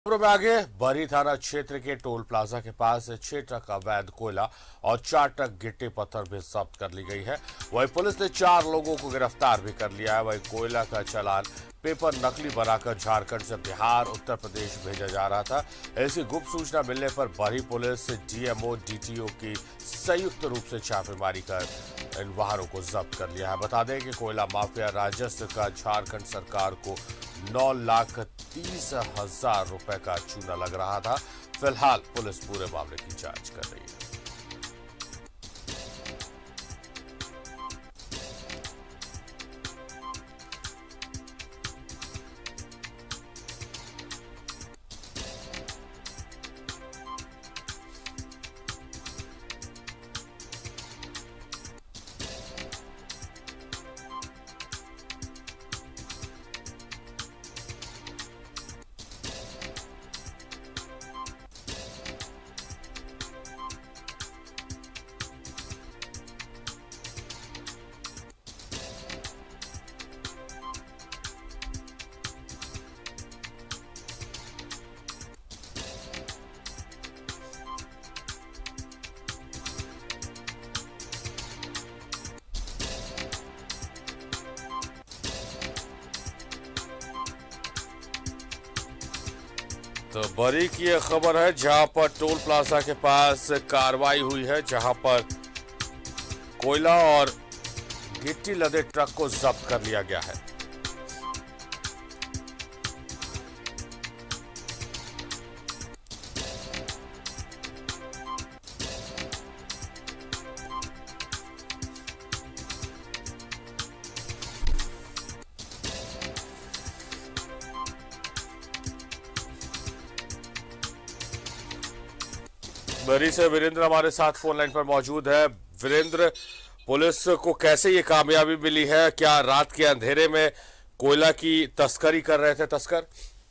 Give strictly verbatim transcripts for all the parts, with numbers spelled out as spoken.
खबरों में आगे बरी थाना क्षेत्र के टोल प्लाजा के पास छह ट्रक अवैध कोयला और चार ट्रक गिट्टी पत्थर भी जब्त कर ली गई है। वहीं पुलिस ने चार लोगों को गिरफ्तार भी कर लिया है। वहीं कोयला का चालान पेपर नकली बनाकर झारखंड से बिहार उत्तर प्रदेश भेजा जा रहा था। ऐसी गुप्त सूचना मिलने पर बरी पुलिस डीएमओ डीटीओ की संयुक्त रूप से छापेमारी कर इन वाहनों को जब्त कर लिया है। बता दें कि कोयला माफिया राजस्व का झारखंड सरकार को नौ लाख तीस हजार रुपए का चूना लग रहा था। फिलहाल पुलिस पूरे मामले की जांच कर रही है। तो बरी की यह खबर है जहां पर टोल प्लाजा के पास कार्रवाई हुई है, जहां पर कोयला और गिट्टी लदे ट्रक को जब्त कर लिया गया है। बरी से वीरेंद्र हमारे साथ फोन लाइन पर मौजूद है। वीरेंद्र, पुलिस को कैसे ये कामयाबी मिली है? क्या रात के अंधेरे में कोयला की तस्करी कर रहे थे तस्कर?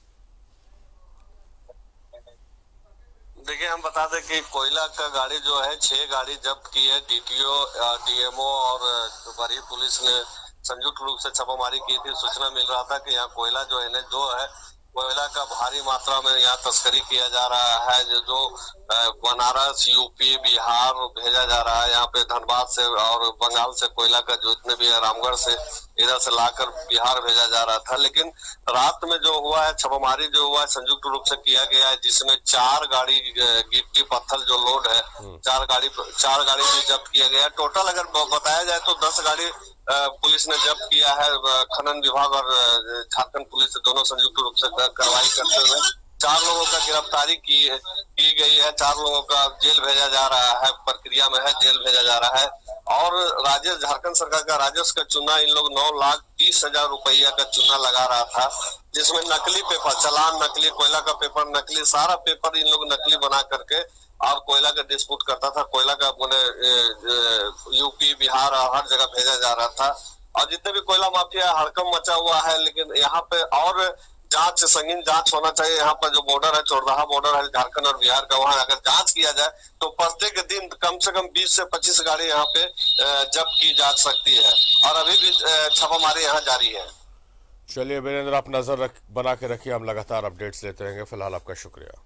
देखिए, हम बता दें कि कोयला का गाड़ी जो है छह गाड़ी जब्त की है। डीटीओ डीएमओ और बरी पुलिस ने संयुक्त रूप से छापामारी की थी। सूचना मिल रहा था कि यहाँ कोयला जो है जो है कोयला का भारी मात्रा में यहाँ तस्करी किया जा रहा है, जो बनारस, यूपी, बिहार भेजा जा रहा है। यहाँ पे धनबाद से और बंगाल से कोयला का जो इतने भी है, रामगढ़ से इधर से लाकर बिहार भेजा जा रहा था। लेकिन रात में जो हुआ है छापामारी जो हुआ है संयुक्त रूप से किया गया है, जिसमें चार गाड़ी गिट्टी पत्थर जो लोड है, चार गाड़ी चार गाड़ी भी जब्त किया गया है। टोटल अगर बताया जाए तो दस गाड़ी पुलिस ने जब्त किया है। खनन विभाग और झारखंड पुलिस दोनों संयुक्त रूप से कार्रवाई करते हुए चार लोगों का गिरफ्तारी की की गई है। चार लोगों का जेल भेजा जा रहा है, प्रक्रिया में है, जेल भेजा जा रहा है। और राजस्व झारखंड सरकार का राजस्व का चूना इन लोग नौ लाख तीस हजार रुपया का चूना लगा रहा था, जिसमें नकली पेपर, चालान नकली, कोयला का पेपर नकली, सारा पेपर इन लोग नकली बना करके और कोयला का डिस्प्यूट करता था। कोयला का यूपी, बिहार और हर जगह भेजा जा रहा था। और जितने भी कोयला माफिया हड़कंप मचा हुआ है। लेकिन यहाँ पे और जांच, संगीन जांच होना चाहिए। यहाँ पर जो बॉर्डर है, चौराहा बॉर्डर है झारखंड और बिहार का, वहाँ अगर जांच किया जाए तो प्रत्येक दिन कम से कम बीस से पच्चीस गाड़ी यहाँ पे जब्त की जा सकती है। और अभी भी छापामारी यहाँ जारी है। चलिए वीरेंद्र, आप नजर रख, बना के रखिए, हम लगातार अपडेट्स लेते रहेंगे। फिलहाल आपका शुक्रिया।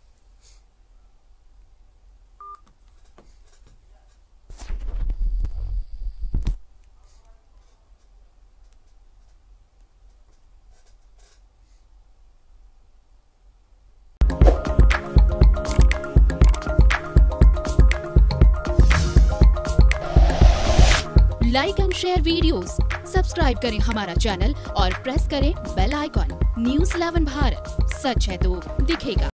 Like and share videos, subscribe करें हमारा चैनल और प्रेस करें bell icon. News eleven Bharat, सच है तो दिखेगा।